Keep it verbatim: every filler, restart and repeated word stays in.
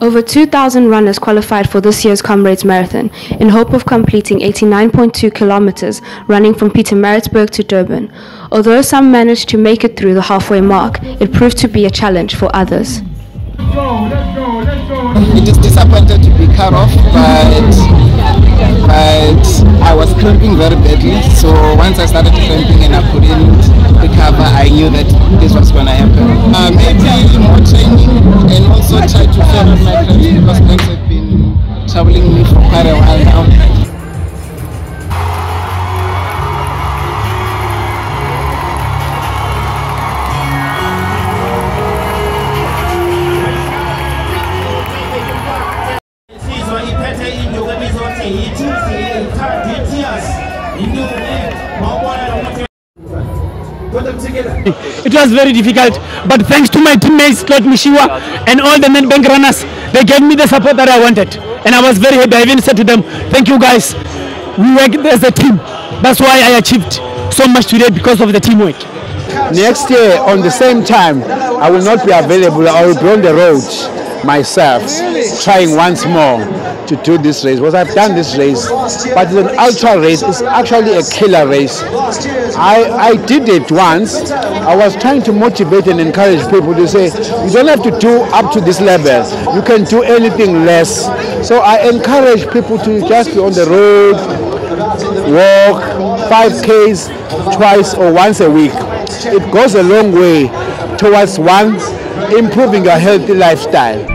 Over two thousand runners qualified for this year's Comrades Marathon in hope of completing eighty-nine point two kilometers running from Pietermaritzburg to Durban. Although some managed to make it through the halfway mark, it proved to be a challenge for others. It is disappointed to be cut off, but, but I was cramping very badly, so once I started cramping and I couldn't recover, I knew that this was going to happen. Uh, maybe more training and also try to ferret my cramps because cramps have been troubling me for quite a while now. It was very difficult, but thanks to my teammates, Claude Mishiwa and all the Nedbank runners, they gave me the support that I wanted. And I was very happy. I even said to them, thank you guys. We work as a team. That's why I achieved so much today, because of the teamwork. Next year, on the same time, I will not be available. I will be on the road myself, trying once more to do this race. Because I've done this race, but it's an ultra race. It's actually a killer race. I, I did it once. I was trying to motivate and encourage people to say, you don't have to do up to this level. You can do anything less. So I encourage people to just be on the road, walk five Ks twice or once a week. It goes a long way towards one, improving a healthy lifestyle.